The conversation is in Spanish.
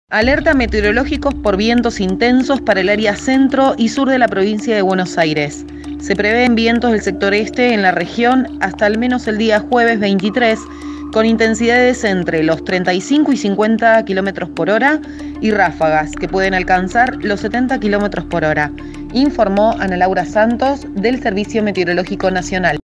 Alerta meteorológicos por vientos intensos para el área centro y sur de la provincia de Buenos Aires. Se prevén vientos del sector este en la región hasta al menos el día jueves 23, con intensidades entre los 35 y 50 km por hora y ráfagas que pueden alcanzar los 70 km por hora, informó Ana Laura Santos del Servicio Meteorológico Nacional.